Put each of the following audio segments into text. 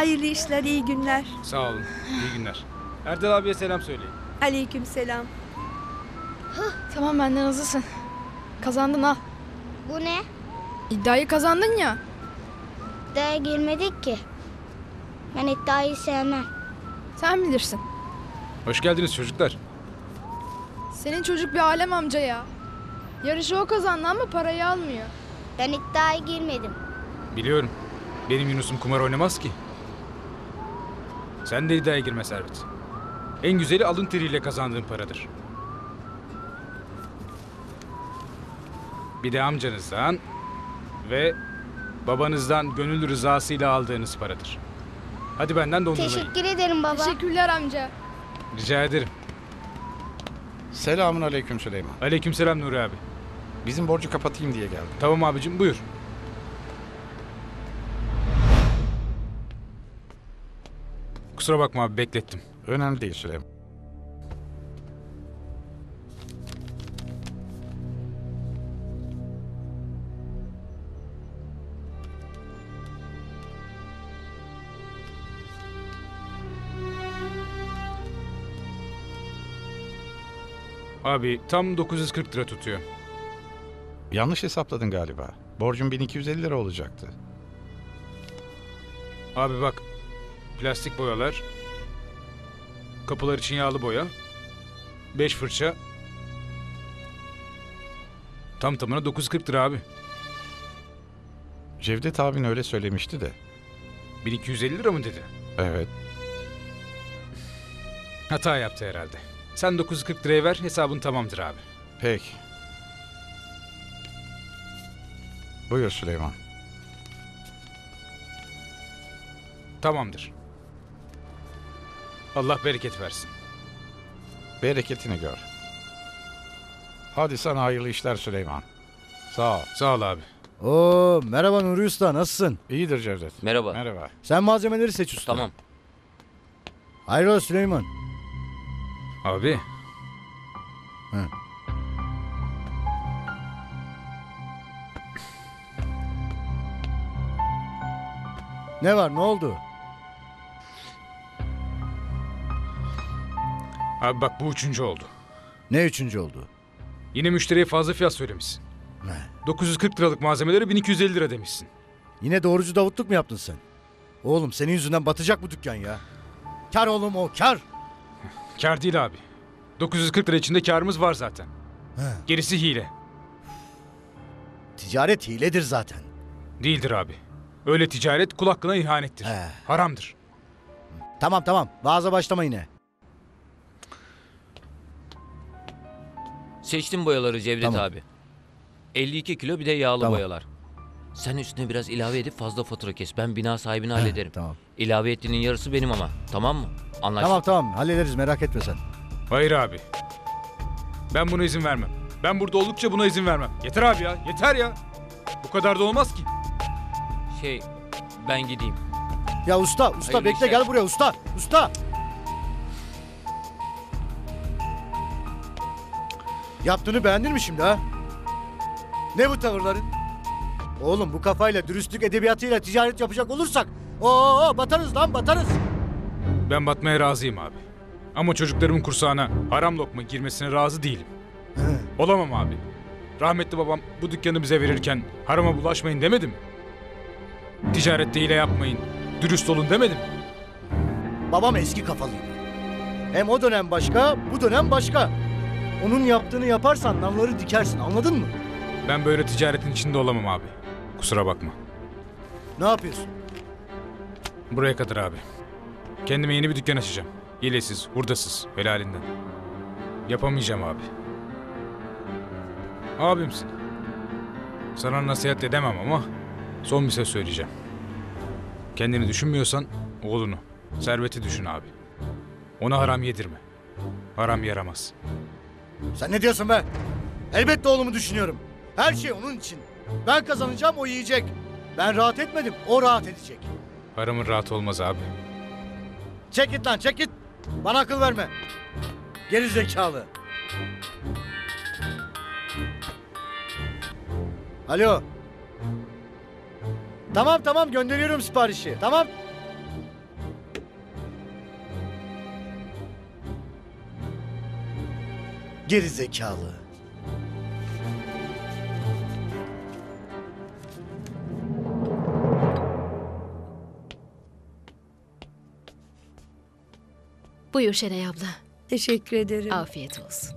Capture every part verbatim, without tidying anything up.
Hayırlı işler, iyi günler. Sağ olun. İyi günler. Erdal abiye selam söyleyin. Aleykümselam. Tamam, benden hızlısın. Kazandın al. Bu ne? İddiayı kazandın ya. İddiaya girmedik ki. Ben iddiayı sevmem. Sen bilirsin. Hoş geldiniz çocuklar. Senin çocuk bir alem amca ya. Yarışı o kazandı ama parayı almıyor. Ben iddiaya girmedim. Biliyorum. Benim Yunus'um kumar oynamaz ki. Sen de iddiaya girme Servet. En güzeli alın teriyle kazandığın paradır. Bir de amcanızdan ve babanızdan gönül rızasıyla aldığınız paradır. Hadi benden dondurmayı. Teşekkür ederim baba. Teşekkürler amca. Rica ederim. Selamun aleyküm Süleyman. Aleykümselam Nuri abi. Bizim borcu kapatayım diye geldim. Tamam abicim, buyur. Kusura bakma abi, beklettim. Önemli değil Süleyman. Abi tam dokuz yüz kırk lira tutuyor. Yanlış hesapladın galiba. Borcum bin iki yüz elli lira olacaktı. Abi bak, plastik boyalar, kapılar için yağlı boya, beş fırça, tam tamına dokuz yüz kırk lira abi. Cevdet abin öyle söylemişti de. bin iki yüz elli lira mı dedi? Evet. Hata yaptı herhalde. Sen dokuz yüz kırk liraya ver, hesabın tamamdır abi. Peki. Buyur Süleyman. Tamamdır. Allah bereket versin. Bereketini gör. Hadi sana hayırlı işler Süleyman. Sağ ol. Sağ ol abi. Oo, merhaba Nuri Usta, nasılsın? İyidir Cevdet. Merhaba. Merhaba. Sen malzemeleri seç usta. Tamam. Hayrola Süleyman? Abi. Hı. Ne var, ne oldu? Abi bak, bu üçüncü oldu. Ne üçüncü oldu? Yine müşteriye fazla fiyat söylemişsin. Ne? dokuz yüz kırk liralık malzemelere bin iki yüz elli lira demişsin. Yine doğrucu davutluk mu yaptın sen? Oğlum senin yüzünden batacak bu dükkan ya. Kar oğlum o, kar. Kâr değil abi. dokuz yüz kırk lira içinde kârımız var zaten. He. Gerisi hile. Ticaret hiledir zaten. Değildir abi. Öyle ticaret kul hakkına ihanettir. He. Haramdır. Tamam tamam, vaaza başlama yine. Seçtim boyaları Cevdet Tamam. abi. elli iki kilo bir de yağlı Tamam. boyalar. Sen üstüne biraz ilave edip fazla fatura kes. Ben bina sahibini He, hallederim. Tamam. İlave ettiğinin yarısı benim ama. Tamam mı? Anlaştık. Tamam tamam, hallederiz, merak etme sen. Hayır abi. Ben buna izin vermem. Ben burada oldukça buna izin vermem. Yeter abi ya. Yeter ya. Bu kadar da olmaz ki. Şey, ben gideyim. Ya usta, usta Hayırlı bekle, işler. gel buraya usta, usta. Yaptığını beğendin mi şimdi ha? Ne bu tavırların? Oğlum bu kafayla, dürüstlük edebiyatıyla ticaret yapacak olursak oo batarız lan, batarız. Ben batmaya razıyım abi. Ama çocuklarımın kursağına haram lokma girmesine razı değilim. Olamam abi. Rahmetli babam bu dükkanı bize verirken harama bulaşmayın demedi mi? Ticarette hile yapmayın, dürüst olun demedi mi? Babam eski kafalıydı. Hem o dönem başka, bu dönem başka. Onun yaptığını yaparsan nalları dikersin, anladın mı? Ben böyle ticaretin içinde olamam abi. Kusura bakma. Ne yapıyorsun? Buraya kadar abi. Kendime yeni bir dükkan açacağım. Hilesiz, hurdasız, helalinden. Yapamayacağım abi. Abimsin. Sana nasihat edemem ama son bir söz söyleyeceğim. Kendini düşünmüyorsan oğlunu, serveti düşün abi. Ona haram yedirme. Haram yaramaz. Sen ne diyorsun be? Elbette oğlumu düşünüyorum. Her şey onun için. Ben kazanacağım, o yiyecek. Ben rahat etmedim, o rahat edecek. Haramın rahat olmaz abi. Çek git lan, çek git. Bana akıl verme. Geri zekalı. Alo. Tamam tamam, gönderiyorum siparişi. Tamam. Geri zekalı. Buyur Şenay abla. Teşekkür ederim. Afiyet olsun.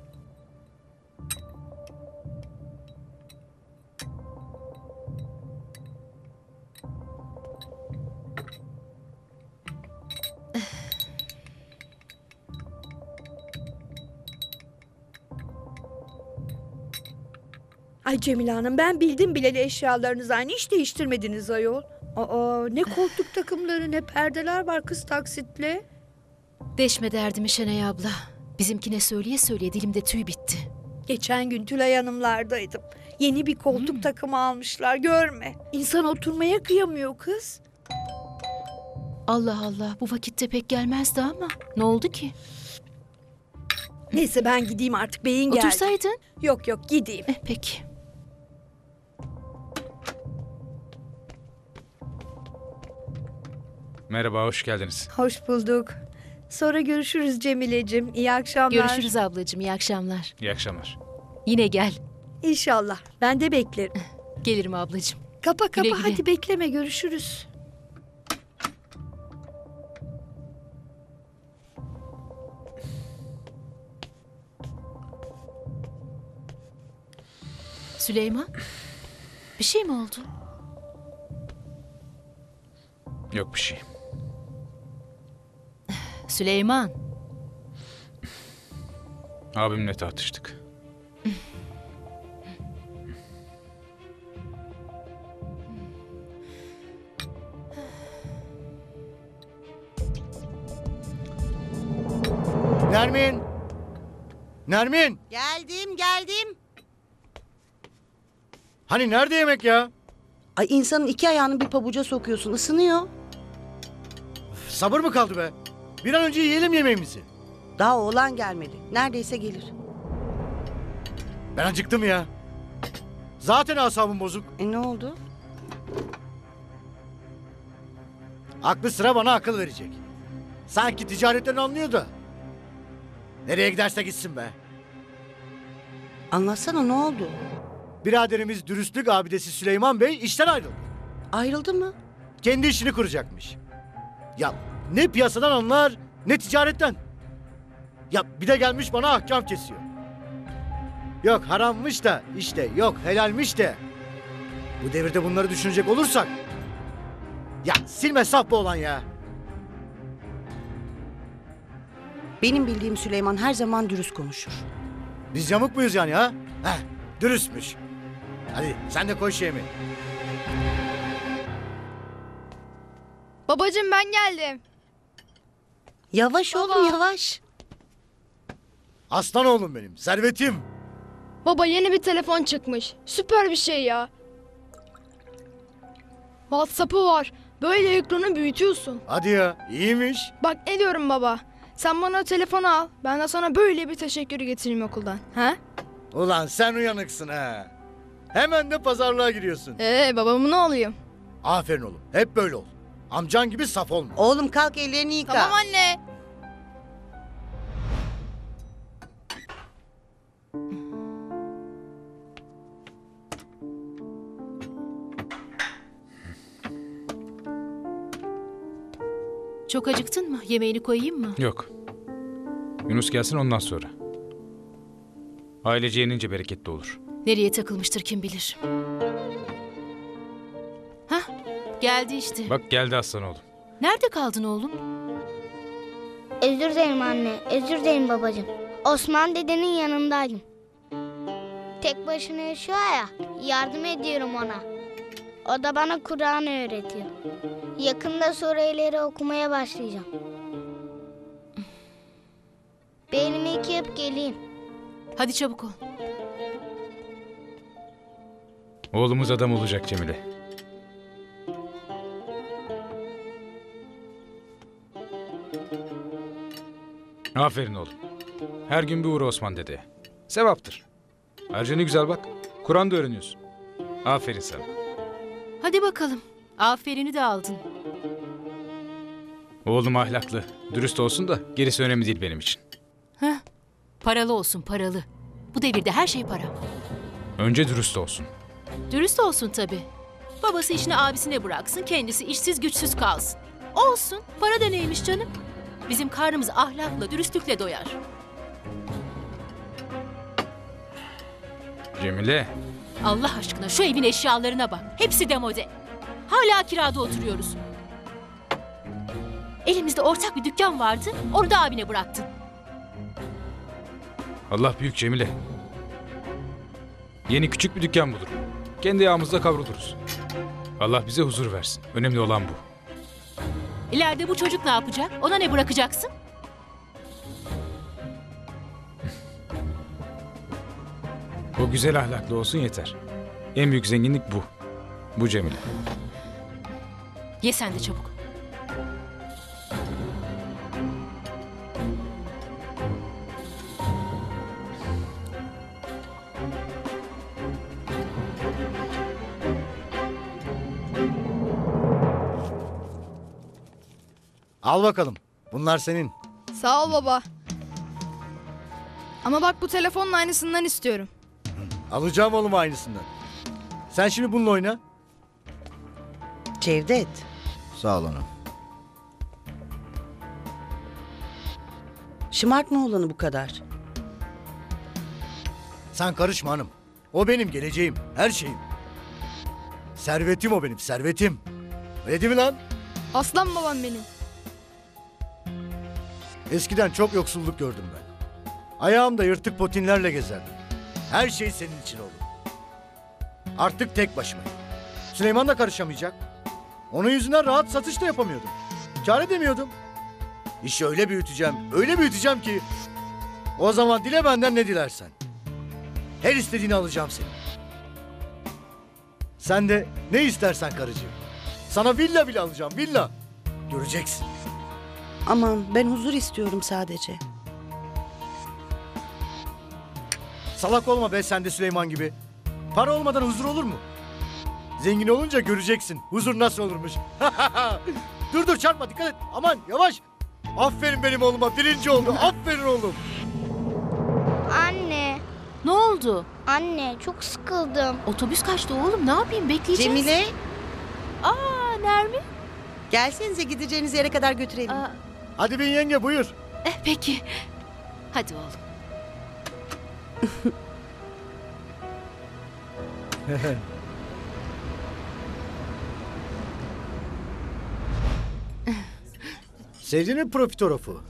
Ay Cemile Hanım, ben bildim bileli eşyalarınızı aynı, hiç değiştirmediniz ayol. Aa, ne koltuk takımları ne perdeler var kız taksitle. Deşme derdimi Şenay abla. Bizimkine söyleye söyleye dilimde tüy bitti. Geçen gün Tülay Hanımlardaydım. Yeni bir koltuk takımı almışlar, görme. İnsan oturmaya kıyamıyor kız. Allah Allah, bu vakitte pek gelmezdi ama. Ne oldu ki? Neyse ben gideyim artık, beyin geldi. Otursaydın. Yok yok, gideyim. Eh, peki. Merhaba, hoş geldiniz. Hoş bulduk. Sonra görüşürüz Cemile'cim. İyi akşamlar. Görüşürüz ablacığım, iyi akşamlar. İyi akşamlar. Yine gel. İnşallah. Ben de beklerim. Gelirim ablacığım. Kapa kapa, Güle güle. hadi bekleme, görüşürüz. Süleyman, bir şey mi oldu? Yok bir şey. Süleyman, Abimle tartıştık. Nermin! Nermin! Geldim geldim. Hani nerede yemek ya? Ay insanın iki ayağını bir pabuca sokuyorsun, ısınıyor. Üf, sabır mı kaldı be? Bir an önce yiyelim yemeğimizi. Daha oğlan gelmedi. Neredeyse gelir. Ben acıktım ya. Zaten asabım bozuk. E ne oldu? Aklı sıra bana akıl verecek. Sanki ticaretten anlıyor da. Nereye giderse gitsin be. Anlatsana, ne oldu? Biraderimiz dürüstlük abidesi Süleyman Bey işten ayrıldı. Ayrıldı mı? Kendi işini kuracakmış. Ya ne piyasadan anlar ne ticaretten. Ya bir de gelmiş bana ahkam kesiyor. Yok harammış da işte yok helalmiş de. Bu devirde bunları düşünecek olursak. Ya silme saf bu olan ya. Benim bildiğim Süleyman her zaman dürüst konuşur. Biz yamuk muyuz yani ha? Heh, dürüstmüş. Hadi sen de koy şeyimi. Babacığım ben geldim. Yavaş Baba. oğlum, yavaş. Aslan oğlum benim, servetim. Baba yeni bir telefon çıkmış. Süper bir şey ya. WhatsApp'ı var. Böyle ekranı büyütüyorsun. Hadi ya, iyiymiş. Bak ne diyorum baba. Sen bana o telefonu al. Ben de sana böyle bir teşekkür getireyim okuldan. Ha? Ulan sen uyanıksın ha. Hemen de pazarlığa giriyorsun. Ee babamın ne olayım? Aferin oğlum, hep böyle ol. Amcan gibi saf olma. Oğlum kalk, ellerini yıka. Tamam anne. çok acıktın mı? Yemeğini koyayım mı? Yok. Yunus gelsin ondan sonra. Ailece yenince bereketli olur. Nereye takılmıştır kim bilir. Hah, geldi işte. Bak geldi aslan oğlum. Nerede kaldın oğlum? Özür dilerim anne, özür dilerim babacığım. Osman dedenin yanındaydım. Tek başına yaşıyor ya, yardım ediyorum ona. O da bana Kur'an öğretiyor. Yakında sureleri okumaya başlayacağım. Bir elimi yıkayıp geleyim. Hadi çabuk ol. Oğlumuz adam olacak Cemile. Aferin oğlum. Her gün bir uğra Osman dedeye. Sevaptır. Ayrıca ne güzel bak. Kur'an da öğreniyorsun. Aferin sana. Hadi bakalım. Aferini de aldın. Oğlum ahlaklı, dürüst olsun da gerisi önemli değil benim için. Heh. Paralı olsun paralı. Bu devirde her şey para. Önce dürüst olsun. Dürüst olsun tabii. Babası işini abisine bıraksın, kendisi işsiz güçsüz kalsın. Olsun, para da neymiş canım? Bizim karnımız ahlakla, dürüstlükle doyar. Cemile. Allah aşkına şu evin eşyalarına bak. Hepsi demode. Hala kirada oturuyoruz. Elimizde ortak bir dükkan vardı, onu da abine bıraktın. Allah büyük Cemile. Yeni küçük bir dükkan bulurum. Kendi yağımızda kavruluruz. Allah bize huzur versin. Önemli olan bu. İleride bu çocuk ne yapacak? Ona ne bırakacaksın? O güzel ahlaklı olsun yeter. En büyük zenginlik bu. Bu Cemile. Ye sen de çabuk. Al bakalım. Bunlar senin. Sağ ol baba. Ama bak bu telefonun aynısından istiyorum. Alacağım oğlum aynısından. Sen şimdi bununla oyna. Cevdet. Sağ ol hanım. Şımartma oğlanı bu kadar. Sen karışma hanım. O benim geleceğim. Her şeyim. Servetim o benim. Servetim. Öyle değil mi lan? Aslan babam benim. Eskiden çok yoksulluk gördüm ben. Ayağımda yırtık potinlerle gezerdim. Her şey senin için oldu. Artık tek başımayım. Süleyman da karışamayacak. Onun yüzünden rahat satış da yapamıyordum. Kâr edemiyordum. İşi öyle büyüteceğim, öyle büyüteceğim ki... O zaman dile benden ne dilersen. Her istediğini alacağım senin. Sen de ne istersen karıcığım. Sana villa bile alacağım, villa. Göreceksin. Aman ben huzur istiyorum sadece. Salak olma be sen de Süleyman gibi. Para olmadan huzur olur mu? Zengin olunca göreceksin huzur nasıl olurmuş. Dur dur çarpma dikkat et. Aman yavaş. Aferin benim oğluma birinci oldu. Aferin oğlum. Anne, Ne oldu? anne çok sıkıldım. Otobüs kaçtı oğlum, ne yapayım, bekleyeceğiz. Cemile, Aa, Nermin. gelsenize gideceğiniz yere kadar götürelim. Aa, Hadi bin yenge buyur. eh, peki. Hadi oğlum. Sevdin mi profiterofu?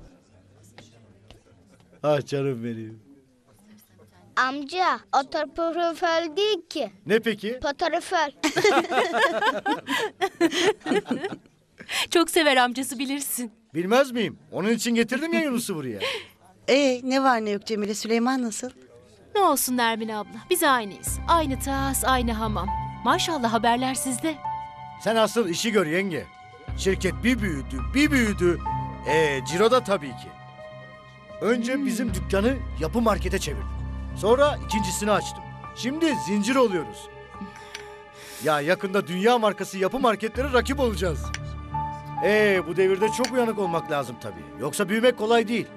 Ah canım benim. Amca, o profil değil ki. Ne peki? Fotoğrafel. Çok sever amcası, bilirsin. Bilmez miyim? Onun için getirdim ya Yunus'u buraya. Ee, ne var ne yok Cemile, Süleyman nasıl? Ne olsun Nermin abla, biz aynıyız. Aynı tas, aynı hamam. Maşallah haberler sizde. Sen asıl işi gör yenge. Şirket bir büyüdü, bir büyüdü. Ee, ciro da tabii ki. Önce bizim dükkanı yapı markete çevirdim. Sonra ikincisini açtım. Şimdi zincir oluyoruz. Ya yakında dünya markası yapı marketlere rakip olacağız. Ee, bu devirde çok uyanık olmak lazım tabii. Yoksa büyümek kolay değil.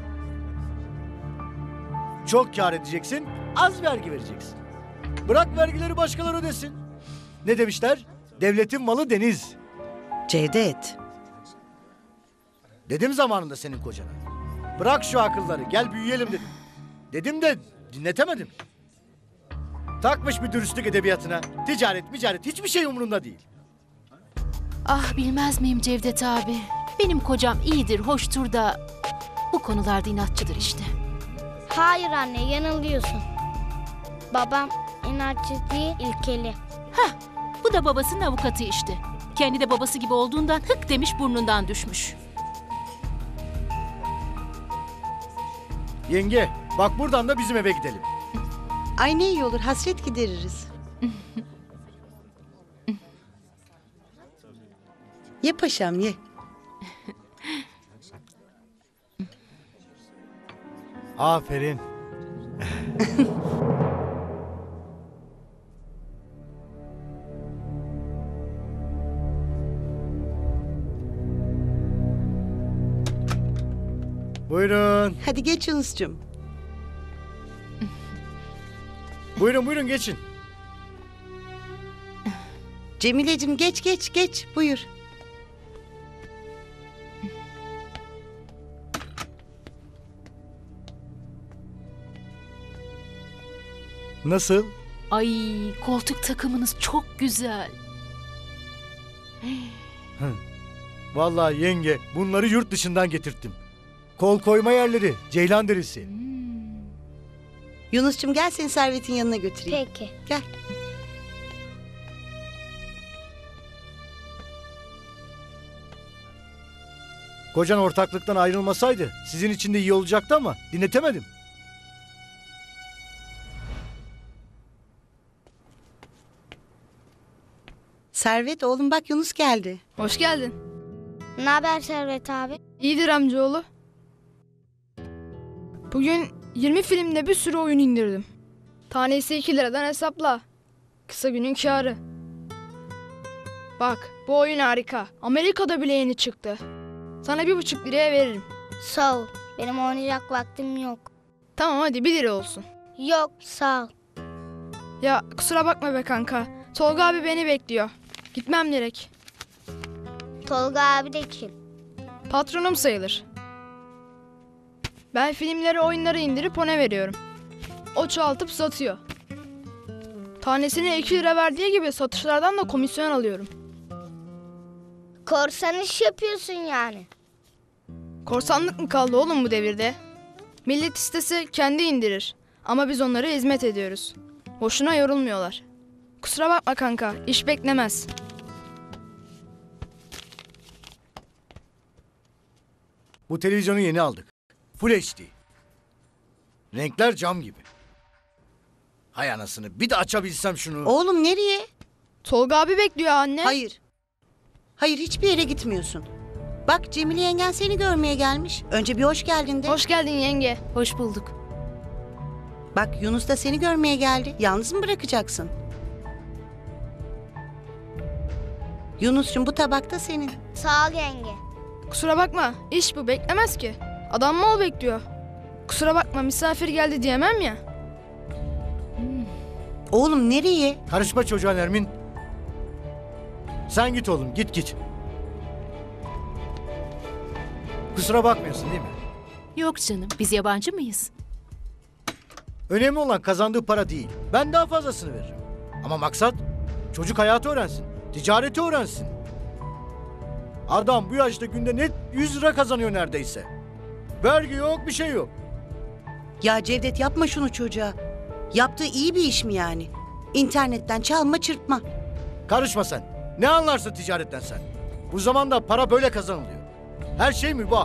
Çok kâr edeceksin, az vergi vereceksin. Bırak vergileri başkaları ödesin. Ne demişler? Devletin malı deniz. Cevdet. Dedim zamanında senin kocana. Bırak şu akılları, gel büyüyelim dedim. Dedim de dinletemedim. Takmış bir dürüstlük edebiyatına. Ticaret, ticaret hiçbir şey umurunda değil. Ah, bilmez miyim Cevdet abi? Benim kocam iyidir, hoştur da bu konularda inatçıdır işte. Hayır anne, yanılıyorsun. Babam inatçı değil, ilkeli. Hah, bu da babasının avukatı işte. Kendi de babası gibi olduğundan hık demiş, burnundan düşmüş. Yenge, bak buradan da bizim eve gidelim. Ay ne iyi olur, hasret gideririz. Ye paşam ye. Aferin. Buyurun. Hadi geç Yunus'cum. Buyurun buyurun geçin. Cemile'cim geç geç geç buyur. Nasıl? Ay, koltuk takımınız çok güzel. Vallahi yenge bunları yurt dışından getirttim. Kol koyma yerleri, ceylan derisi. Yunus'cum gel seni Servet'in yanına götüreyim. Peki. Gel. Kocan ortaklıktan ayrılmasaydı sizin için de iyi olacaktı ama dinletemedim. Servet oğlum bak Yunus geldi. Hoş geldin. Ne haber Servet abi? İyidir amcaoğlu. Bugün yirmi filmde bir sürü oyun indirdim. Tanesi iki liradan hesapla. Kısa günün kârı. Bak bu oyun harika. Amerika'da bile yeni çıktı. Sana bir buçuk liraya veririm. Sağ ol. Benim oynayacak vaktim yok. Tamam hadi bir lira olsun. Yok sağ ol. Ya kusura bakma be kanka. Tolga abi beni bekliyor. Gitmem gerek. Tolga abi de kim? Patronum sayılır. Ben filmleri oyunları indirip ona veriyorum. O çoğaltıp satıyor. Tanesine iki lira verdiği gibi satışlardan da komisyon alıyorum. Korsan iş yapıyorsun yani. Korsanlık mı kaldı oğlum bu devirde? Millet istese kendi indirir. Ama biz onlara hizmet ediyoruz. Boşuna yorulmuyorlar. Kusura bakma kanka, iş beklemez. Bu televizyonu yeni aldık. Full H D. Renkler cam gibi. Hay anasını bir de açabilsem şunu. Oğlum nereye? Tolga abi bekliyor anne. Hayır. Hayır hiçbir yere gitmiyorsun. Bak Cemile yengen seni görmeye gelmiş. Önce bir hoş geldin de. Hoş geldin yenge. Hoş bulduk. Bak Yunus da seni görmeye geldi. Yalnız mı bırakacaksın? Yunus'cum bu tabak da senin. Sağ ol yenge. Kusura bakma, iş bu beklemez ki. Adam mal bekliyor. Kusura bakma misafir geldi diyemem ya. Oğlum nereye? Karışma çocuğa Nermin. Sen git oğlum git git. Kusura bakmıyorsun değil mi? Yok canım, biz yabancı mıyız? Önemli olan kazandığı para değil. Ben daha fazlasını veririm. Ama maksat çocuk hayatı öğrensin. Ticareti öğrensin. Adam bu yaşta günde net yüz lira kazanıyor neredeyse. Vergi yok bir şey yok. Ya Cevdet yapma şunu çocuğa. Yaptığı iyi bir iş mi yani? İnternetten çalma çırpma. Karışma sen. Ne anlarsın ticaretten sen? Bu zamanda para böyle kazanılıyor. Her şey mübah.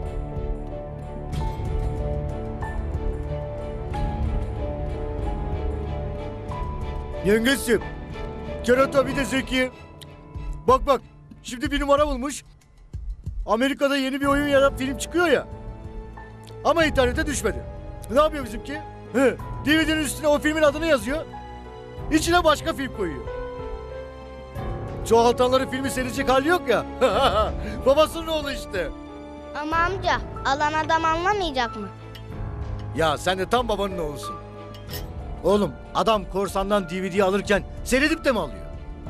Yengeciğim. Kerata bir de Zeki. Bak bak. Şimdi bir numara bulmuş. Amerika'da yeni bir oyun ya da film çıkıyor ya. Ama internete düşmedi. Ne yapıyor bizimki? He, D V D'nin üstüne o filmin adını yazıyor. İçine başka film koyuyor. Çoğaltanların filmi seyredecek hali yok ya. Babasının oğlu işte. Ama amca alan adam anlamayacak mı? Ya sen de tam babanın oğlusun. Oğlum adam korsandan D V D alırken seyredip de mi alıyor?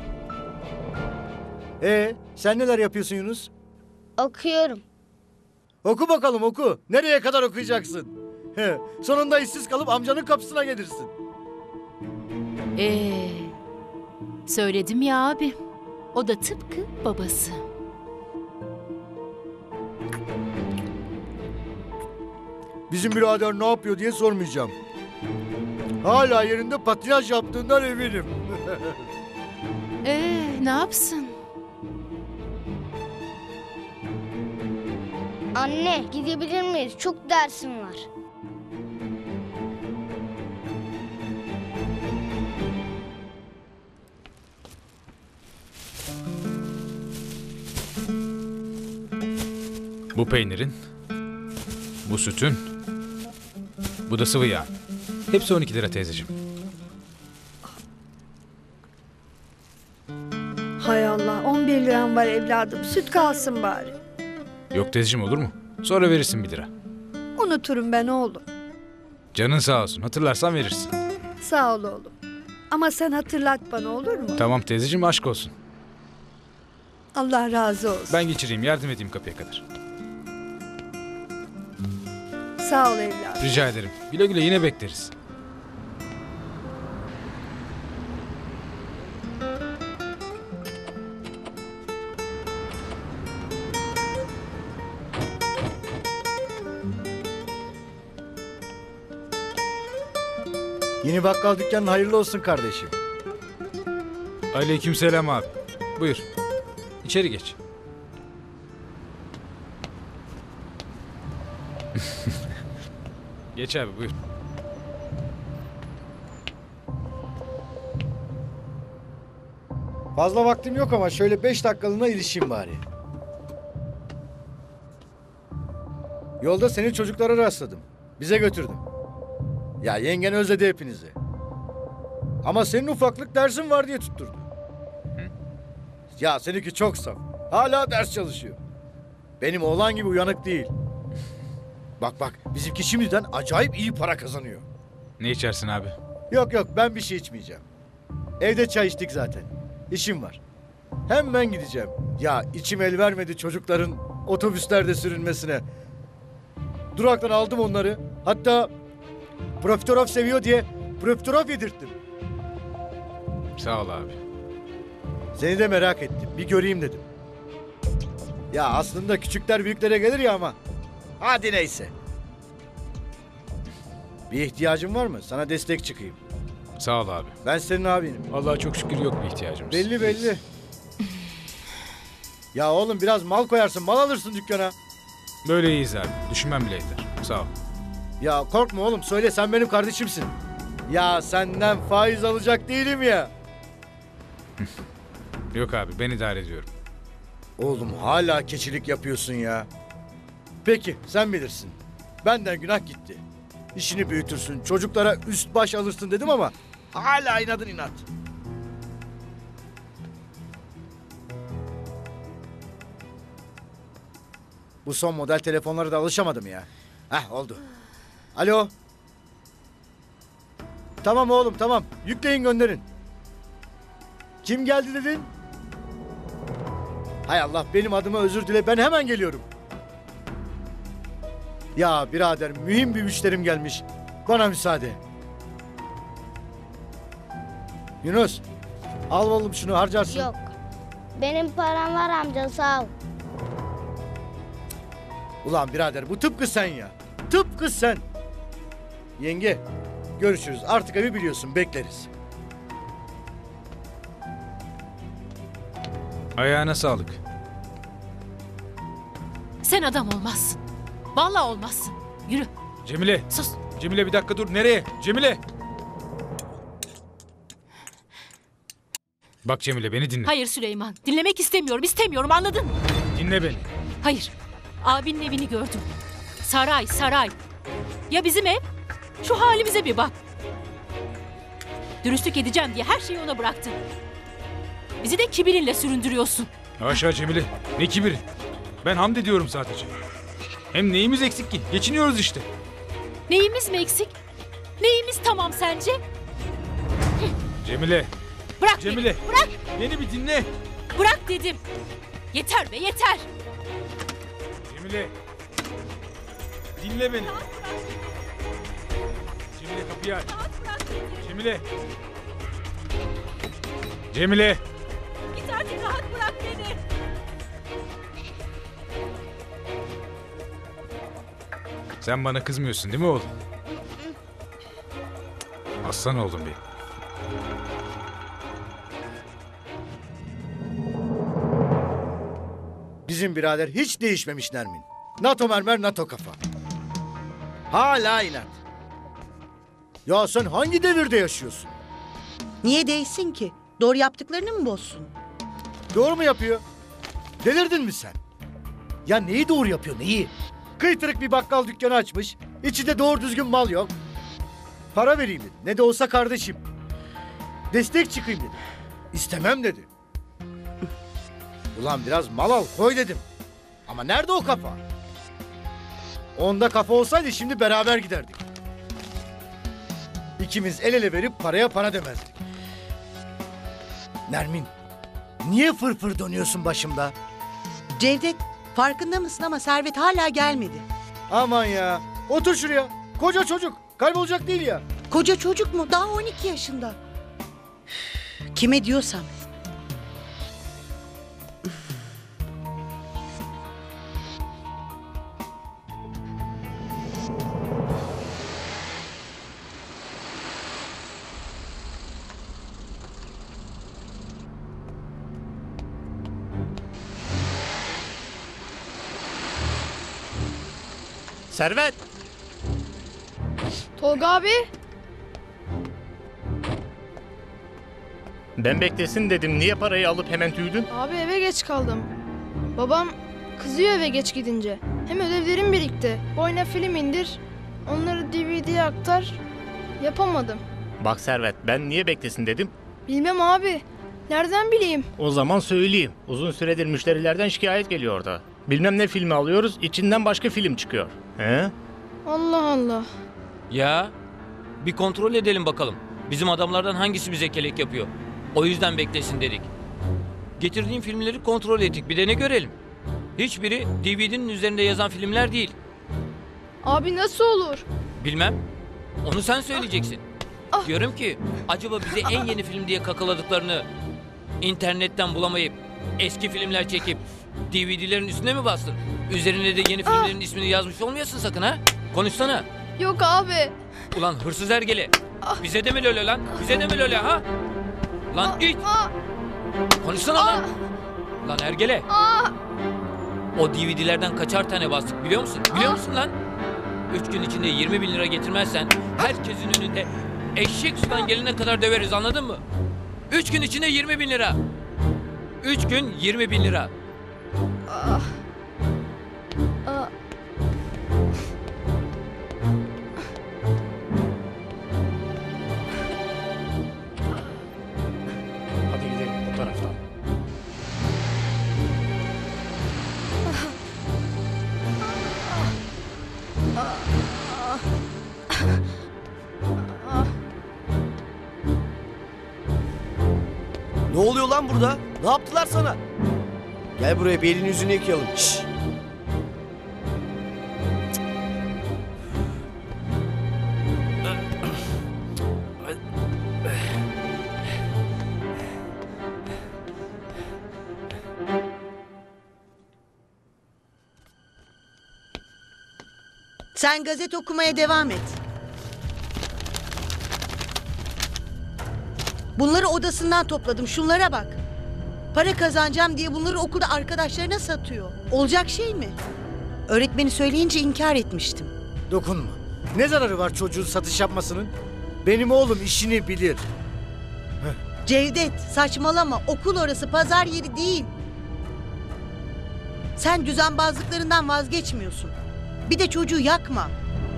Ee, sen neler yapıyorsun Yunus? Okuyorum. Oku bakalım oku. Nereye kadar okuyacaksın? He, sonunda işsiz kalıp amcanın kapısına gelirsin. Ee, söyledim ya abi. O da tıpkı babası. Bizim birader ne yapıyor diye sormayacağım. Hala yerinde patinaj yaptığından eminim. Ee, ne yapsın? Anne gidebilir miyiz? Çok dersim var. Bu peynirin, bu sütün, bu da sıvı yağ. Hepsi on iki lira teyzeciğim. Hay Allah on bir liram var evladım. Süt kalsın bari. Yok teyzeciğim olur mu? Sonra verirsin bir lira. unuturum ben oğlum. Canın sağ olsun. Hatırlarsan verirsin. Sağ ol oğlum. Ama sen hatırlat bana, olur mu? Tamam teyzeciğim, aşk olsun. Allah razı olsun. Ben geçireyim, yardım edeyim kapıya kadar. Sağ ol evladım. Rica ederim. Güle güle, yine bekleriz. Yeni bakkal dükkanın hayırlı olsun kardeşim. Aleykümselam abi. Buyur. İçeri geç. Geç abi, buyur. Fazla vaktim yok ama şöyle beş dakikalığına ilişeyim bari. Yolda senin çocuklara rastladım. Bize götürdüm. Ya yengen özledi hepinizi. Ama senin ufaklık dersin var diye tutturdu. Ya seninki çok saf. Hala ders çalışıyor. Benim oğlan gibi uyanık değil. Bak bak, bizimki şimdiden acayip iyi para kazanıyor. Ne içersin abi? Yok yok, ben bir şey içmeyeceğim. Evde çay içtik zaten. İşim var. Hemen gideceğim. Ya içim el vermedi çocukların otobüslerde sürünmesine. Duraktan aldım onları. Hatta profiterol seviyor diye profiterol yedirttim. Sağ ol abi. Seni de merak ettim. Bir göreyim dedim. Ya aslında küçükler büyüklere gelir ya ama. Hadi neyse. Bir ihtiyacın var mı? Sana destek çıkayım. Sağ ol abi. Ben senin abinim. Vallahi çok şükür yok bir ihtiyacımız. Belli belli. Ya oğlum biraz mal koyarsın, mal alırsın dükkana. Böyle iyiyiz abi. Düşünmem bile yeter. Sağ ol. Ya korkma oğlum, söyle, sen benim kardeşimsin. Ya senden faiz alacak değilim ya. Yok abi, ben idare ediyorum. Oğlum hala keçilik yapıyorsun ya. Peki sen bilirsin. Benden günah gitti. İşini büyütürsün, çocuklara üst baş alırsın dedim ama hala inadın inat. Bu son model telefonlara da alışamadım ya. Heh, oldu. Alo. Tamam oğlum, tamam. Yükleyin, gönderin. Kim geldi dedin? Hay Allah, benim adıma özür dile, ben hemen geliyorum. Ya birader, mühim bir müşterim gelmiş. Bana müsaade. Yunus, al oğlum şunu, harcarsın. Yok. Benim param var amca, sağ ol. Ulan birader, bu tıpkı sen ya. Tıpkı sen. Yenge, görüşürüz. Artık evi biliyorsun, bekleriz. Ayağına sağlık. Sen adam olmazsın. Vallahi olmazsın. Yürü. Cemile. Sus. Cemile bir dakika dur. Nereye? Cemile. Bak Cemile, beni dinle. Hayır Süleyman. Dinlemek istemiyorum. istemiyorum anladın mı? Dinle beni. Hayır. Abinin evini gördüm. Saray saray. Ya bizim ev? Şu halimize bir bak. Dürüstlük edeceğim diye her şeyi ona bıraktın. Bizi de kibirinle süründürüyorsun. Haşa Cemile. Ne kibiri? Ben hamd ediyorum sadece. Hem neyimiz eksik ki? Geçiniyoruz işte. Neyimiz mi eksik? Neyimiz tamam sence? Cemile. Bırak Cemile. beni. Bırak. Beni bir dinle. Bırak dedim. Yeter be yeter. Cemile. Dinle beni. Cemile kapıyı aç. Cemile. Cemile. Git artık, rahat bırak beni. Sen bana kızmıyorsun değil mi oğlum? Aslan oğlum benim. Bizim birader hiç değişmemiş Nermin. NATO mermer, NATO kafa. Hala inat. Ya sen hangi devirde yaşıyorsun? Niye değilsin ki? Doğru yaptıklarını mı bozsun? Doğru mu yapıyor? Delirdin mi sen? Ya neyi doğru yapıyor, neyi? Kıytırık bir bakkal dükkanı açmış. İçinde doğru düzgün mal yok. Para vereyim dedi. Ne de olsa kardeşim. Destek çıkayım dedi. İstemem dedi. Ulan biraz mal al koy dedim. Ama nerede o kafa? Onda kafa olsaydı şimdi beraber giderdik. İkimiz el ele verip paraya para demezdik. Nermin, niye fırfır dönüyorsun başımda? Cevdet, farkında mısın ama Servet hala gelmedi. Aman ya, otur şuraya. Koca çocuk, kaybolacak değil ya. Koca çocuk mu? Daha on iki yaşında. Üf, kime diyorsam. Servet! Tolga abi. Ben beklesin dedim. Niye parayı alıp hemen tüydün? Abi eve geç kaldım. Babam kızıyor eve geç gidince. Hem ödevlerim birikti. Boyuna film indir. Onları D V D'ye aktar. Yapamadım. Bak Servet, ben niye beklesin dedim? Bilmem abi. Nereden bileyim? O zaman söyleyeyim. Uzun süredir müşterilerden şikayet geliyor da. Bilmem ne filmi alıyoruz, içinden başka film çıkıyor. He? Allah Allah. Ya bir kontrol edelim bakalım. Bizim adamlardan hangisi bize kelek yapıyor? O yüzden beklesin dedik. Getirdiğim filmleri kontrol ettik. Bir de ne görelim? Hiçbiri D V D'nin üzerinde yazan filmler değil. Abi nasıl olur? Bilmem. Onu sen söyleyeceksin. Diyorum ki acaba bize en yeni film diye kakaladıklarını internetten bulamayıp eski filmler çekip D V D'lerin üstüne mi bastın? Üzerine de yeni filmlerin ismini yazmış olmayasın sakın ha? Konuşsana. Yok abi. Ulan hırsız ergele. Bize de mi öyle lan? Bize de mi öyle ha? Lan it. Konuşsana lan. Lan ergele. O D V D'lerden kaçar tane bastık biliyor musun? Biliyor musun lan? Üç gün içinde yirmi bin lira getirmezsen herkesin önünde eşek sudan gelene kadar döveriz, anladın mı? Üç gün içinde yirmi bin lira. Üç gün yirmi bin lira. Hadi gidelim bu taraftan. Ne oluyor lan burada? Ne yaptılar sana? Gel buraya, bir elini yüzünü yıkayalım. Şşş. Sen gazete okumaya devam et. Bunları odasından topladım. Şunlara bak. Para kazanacağım diye bunları okulda arkadaşlarına satıyor. Olacak şey mi? Öğretmeni söyleyince inkar etmiştim. Dokunma. Ne zararı var çocuğun satış yapmasının? Benim oğlum işini bilir. Cevdet, saçmalama. Okul orası, pazar yeri değil. Sen düzenbazlıklarından vazgeçmiyorsun. Bir de çocuğu yakma.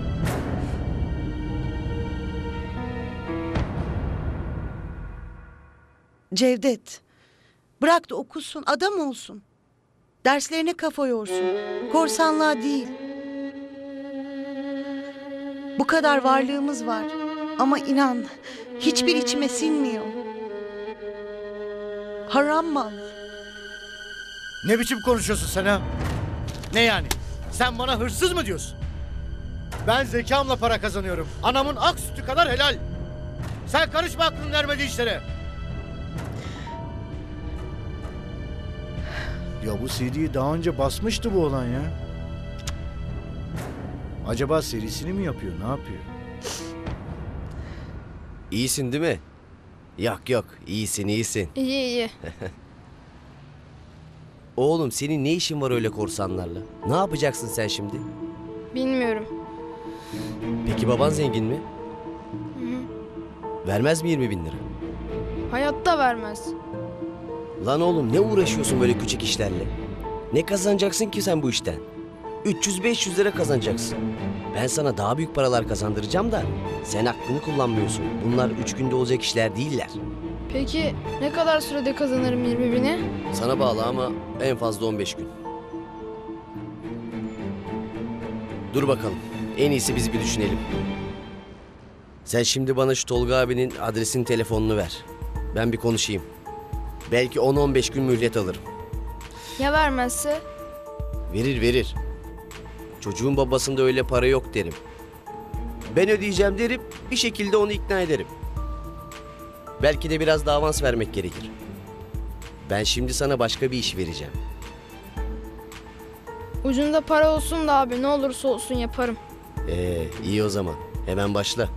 Cevdet, bırak da okusun, adam olsun. Derslerine kafa yorsun. Korsanlığa değil. Bu kadar varlığımız var. Ama inan, hiçbir içime sinmiyor. Haram mal. Ne biçim konuşuyorsun sen ha? Ne yani? Sen bana hırsız mı diyorsun? Ben zekamla para kazanıyorum. Anamın ak sütü kadar helal. Sen karışma aklın vermediği işlere. Ya bu C D'yi daha önce basmıştı bu olan ya. Acaba serisini mi yapıyor, ne yapıyor? İyisin değil mi? Yok yok, iyisin iyisin. İyi iyi. Oğlum senin ne işin var öyle korsanlarla? Ne yapacaksın sen şimdi? Bilmiyorum. Peki baban zengin mi? Vermez mi yirmi bin lira? Hayatta vermez. Lan oğlum ne uğraşıyorsun böyle küçük işlerle? Ne kazanacaksın ki sen bu işten? üç yüz beş yüz lira kazanacaksın. Ben sana daha büyük paralar kazandıracağım da sen aklını kullanmıyorsun. Bunlar üç günde olacak işler değiller. Peki ne kadar sürede kazanırım yirmi bini? Sana bağlı ama en fazla on beş gün. Dur bakalım. En iyisi biz bir düşünelim. Sen şimdi bana şu Tolga abinin adresini, telefonunu ver. Ben bir konuşayım. Belki on on beş gün mühlet alırım. Ya vermezse? Verir verir. Çocuğun babasında öyle para yok derim. Ben ödeyeceğim derim, bir şekilde onu ikna ederim. Belki de biraz da avans vermek gerekir. Ben şimdi sana başka bir iş vereceğim. Ucunda para olsun da abi, ne olursa olsun yaparım. Ee, iyi o zaman. Hemen başla.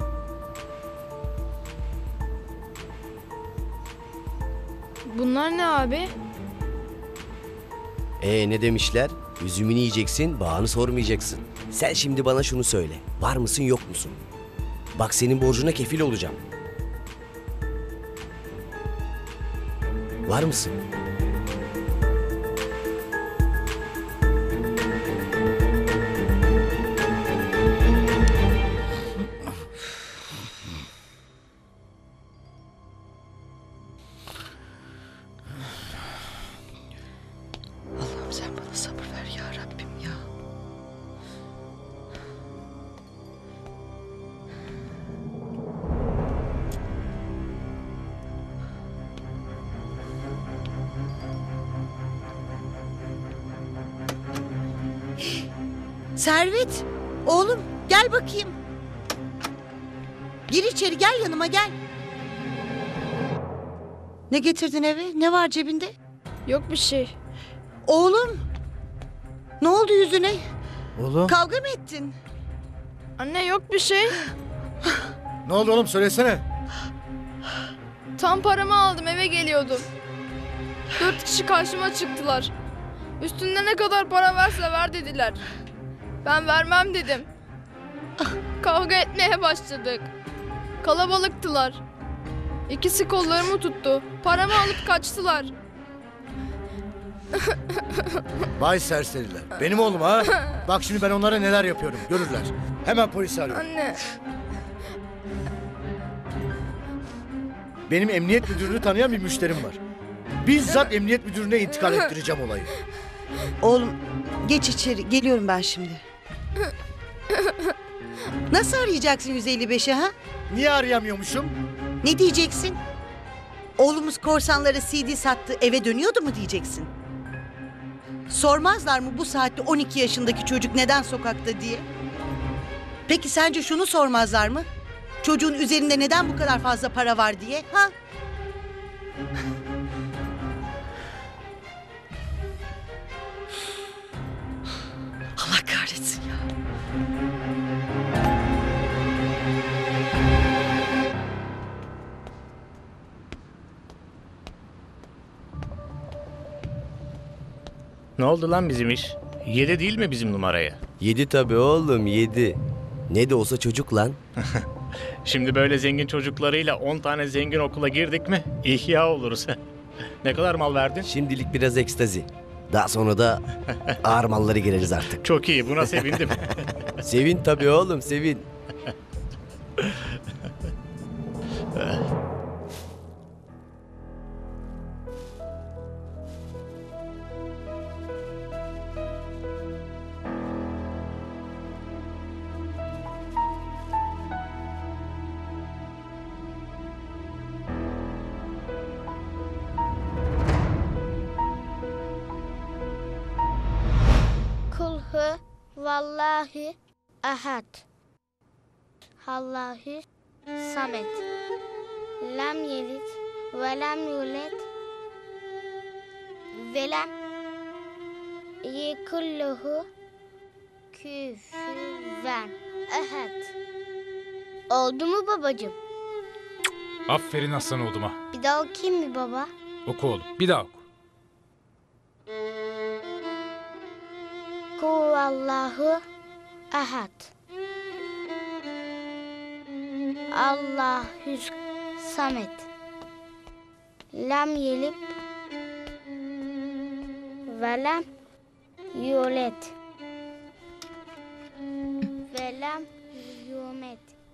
Bunlar ne abi? Ee ne demişler? Üzümünü yiyeceksin, bağını sormayacaksın. Sen şimdi bana şunu söyle. Var mısın, yok musun? Bak senin borcuna kefil olacağım. Var mısın? Allah'ım sen bana sabır ver ya Rabbim ya. Servet, oğlum gel bakayım. Gir içeri, gel yanıma gel. Ne getirdin eve? Ne var cebinde? Yok bir şey. Oğlum, ne oldu yüzüne? Oğlum. Kavga mı ettin? Anne yok bir şey. Ne oldu oğlum söylesene. Tam paramı aldım, eve geliyordum. Dört kişi karşıma çıktılar. Üstünde ne kadar para varsa ver dediler. Ben vermem dedim. Kavga etmeye başladık. Kalabalıktılar. İkisi kollarımı tuttu. Paramı alıp kaçtılar. Vay serseriler. Benim oğlum ha. Bak şimdi ben onlara neler yapıyorum görürler. Hemen polisi arıyorum. Anne. Benim emniyet müdürünü tanıyan bir müşterim var. Bizzat emniyet müdürüne intikal ettireceğim olayı. Oğlum, geç içeri, geliyorum ben şimdi. Nasıl arayacaksın yüz elli beşi ha? Niye arayamıyormuşum? Ne diyeceksin? Oğlumuz korsanlara C D sattı, eve dönüyordu mu diyeceksin? Sormazlar mı bu saatte on iki yaşındaki çocuk neden sokakta diye? Peki sence şunu sormazlar mı? Çocuğun üzerinde neden bu kadar fazla para var diye, ha? Allah kahretsin ya. Ne oldu lan bizim iş? Yedi değil mi bizim numaraya? Yedi tabii oğlum, yedi. Ne de olsa çocuk lan. Şimdi böyle zengin çocuklarıyla on tane zengin okula girdik mi ihya oluruz. Ne kadar mal verdin? Şimdilik biraz ekstazi. Daha sonra da ağır malları gireriz artık. Çok iyi, buna sevindim. Sevin tabii oğlum, sevin. Kulhu vallahi ahad. Allahu samet. Lem yelit ve lem yulet ve lem yekulluhu küfüven ahad. Oldu mu babacığım? Aferin aslan oğluma. Bir daha okuyayım mı baba? Oku oğlum. Bir daha oku. Huvallahu ahad. Allahü samet. Lam yelip ve lem yulet ve lem yumet.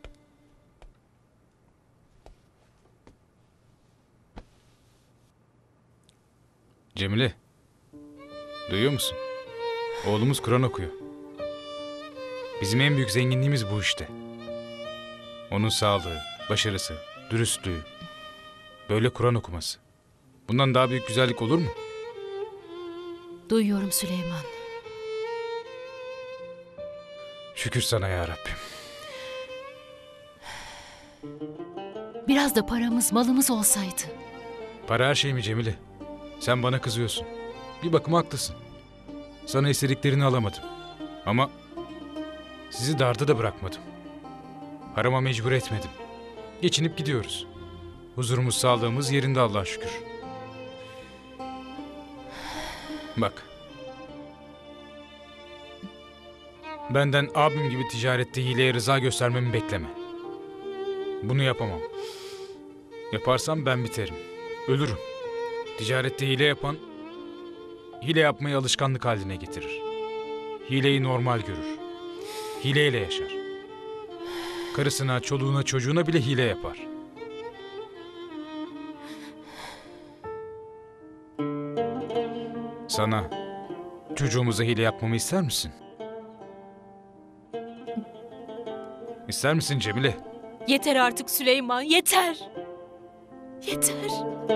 Cemile. Duyuyor musun? Oğlumuz Kur'an okuyor. Bizim en büyük zenginliğimiz bu işte. Onun sağlığı, başarısı, dürüstlüğü. Böyle Kur'an okuması. Bundan daha büyük güzellik olur mu? Duyuyorum Süleyman. Şükür sana ya Rabbim. Biraz da paramız, malımız olsaydı. Para her şey mi Cemile? Sen bana kızıyorsun. Bir bakıma haklısın. Sana istediklerini alamadım. Ama sizi darda da bırakmadım. Harama mecbur etmedim. Geçinip gidiyoruz. Huzurumuz, sağlığımız yerinde Allah'a şükür. Bak. Benden abim gibi ticarette hileye rıza göstermemi bekleme. Bunu yapamam. Yaparsam ben biterim. Ölürüm. Ticarette hile yapan, hile yapmayı alışkanlık haline getirir. Hileyi normal görür. Hileyle yaşar. Karısına, çoluğuna, çocuğuna bile hile yapar. Sana, çocuğumuza hile yapmamı ister misin? İster misin Cemile? Yeter artık Süleyman, yeter. Yeter.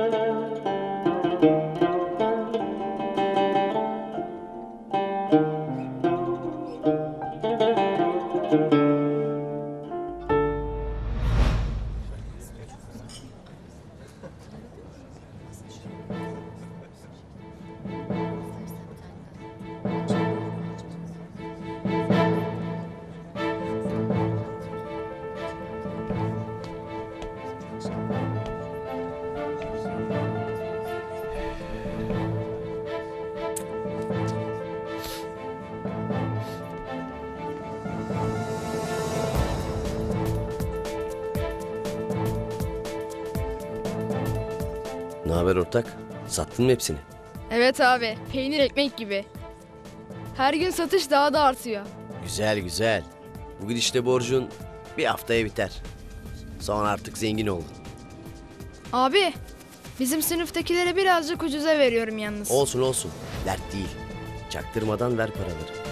Ne haber ortak? Sattın mı hepsini? Evet abi, peynir ekmek gibi. Her gün satış daha da artıyor. Güzel güzel. Bu gidişte borcun bir haftaya biter. Sonra artık zengin oldun. Abi, bizim sınıftakilere birazcık ucuza veriyorum yalnız. Olsun olsun. Dert değil. Çaktırmadan ver paraları.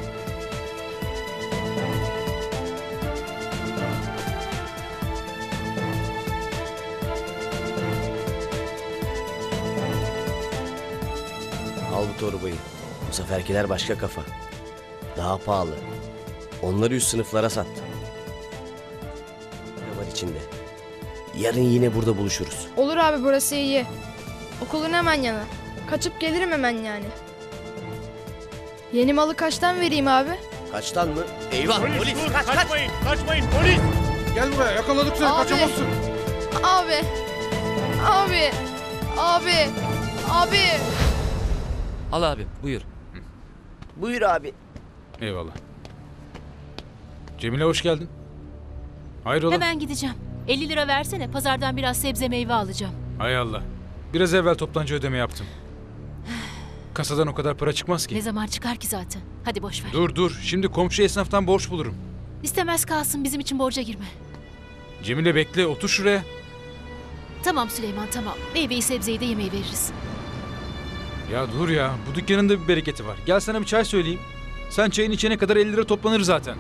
Al bu torbayı. Bu seferkiler başka kafa. Daha pahalı. Onları üst sınıflara sattım. Ne var içinde? Yarın yine burada buluşuruz. Olur abi, burası iyi. Okulun hemen yanı. Kaçıp gelirim hemen yani. Yeni malı kaçtan vereyim abi? Kaçtan mı? Eyvah polis! Polis, dur, kaç, kaç. kaçmayın, kaçmayın polis! Gel buraya, yakaladık seni, Abi. kaçamazsın. Abi. Abi. Abi. Abi. Al abim buyur. Buyur abi. Eyvallah. Cemile hoş geldin. Hayrola? Hemen gideceğim. elli lira versene, pazardan biraz sebze meyve alacağım. Hay Allah. Biraz evvel toptancı ödeme yaptım. Kasadan o kadar para çıkmaz Ne ki. zaman çıkar ki zaten? Hadi boş ver. Dur dur. Şimdi komşu esnaftan borç bulurum. İstemez kalsın, bizim için borca girme. Cemile bekle, otur şuraya. Tamam Süleyman, tamam. Meyveyi sebzeyi de yemeği veririz. Ya dur ya. Bu dükkanın da bir bereketi var. Gel sana bir çay söyleyeyim. Sen çayın içene kadar elli lira toplanır zaten.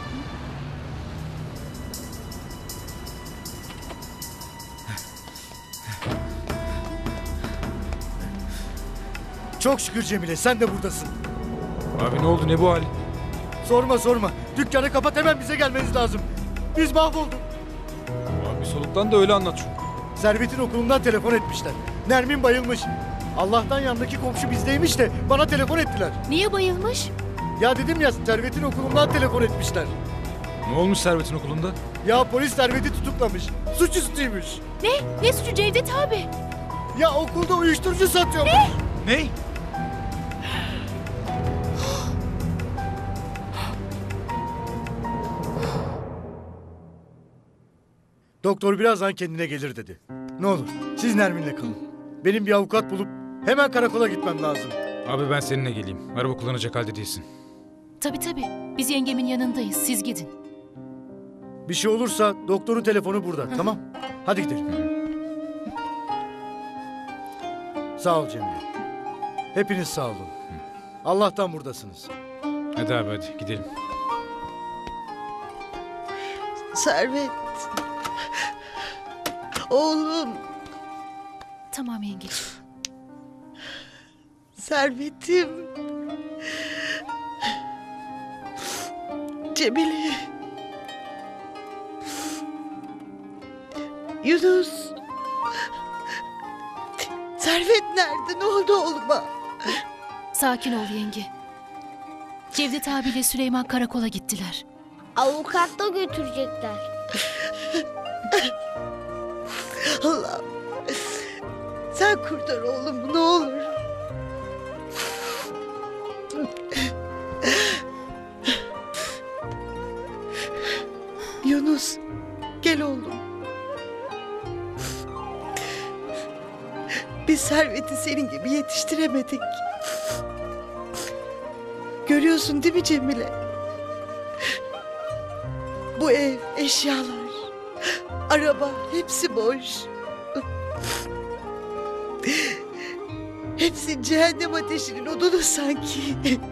Çok şükür Cemile, sen de buradasın. Abi ne oldu, ne bu hal? Sorma sorma. Dükkanı kapat, hemen bize gelmeniz lazım. Biz mahvolduk. Abi soluklan da öyle anlat şunu. Servet'in okulundan telefon etmişler. Nermin bayılmış. Allah'tan yandaki komşu bizdeymiş de bana telefon ettiler. Niye bayılmış? Ya dedim ya, Servet'in okulundan telefon etmişler. Ne olmuş Servet'in okulunda? Ya polis Servet'i tutuklamış. Suçüstüymüş. Ne? Ne suçu Cevdet abi? Ya okulda uyuşturucu satıyormuş. Ne? Doktor birazdan kendine gelir dedi. Ne olur siz Nermin'le kalın. Benim bir avukat bulup hemen karakola gitmem lazım. Abi ben seninle geleyim. Araba kullanacak halde değilsin. Tabii tabii. Biz yengemin yanındayız. Siz gidin. Bir şey olursa doktorun telefonu burada, tamam? Hadi gidelim. Sağ ol Cemile. Hepiniz sağ olun. Allah'tan buradasınız. Hadi abi hadi gidelim. Servet. Oğlum. Tamam yengeciğim. Servetim. Cemile. Yunus. Servet nerede? Ne oldu oğluma? Sakin ol yenge. Cevdet abiyle Süleyman karakola gittiler. Avukatla götürecekler. Allah'ım. Sen kurtar oğlumu ne olur. Yunus, gel oğlum. Biz Servet'i senin gibi yetiştiremedik. Görüyorsun değil mi Cemile? Bu ev, eşyalar, araba hepsi boş. Hepsi cehennem ateşinin odunu sanki.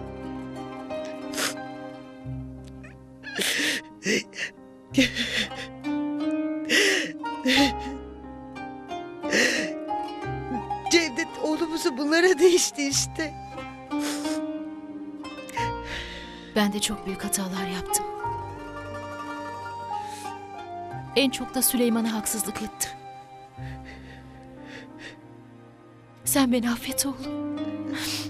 Cevdet oğlumuzu bunlara değişti işte. Ben de çok büyük hatalar yaptım. En çok da Süleyman'a haksızlık ettim. Sen beni affet oğlum.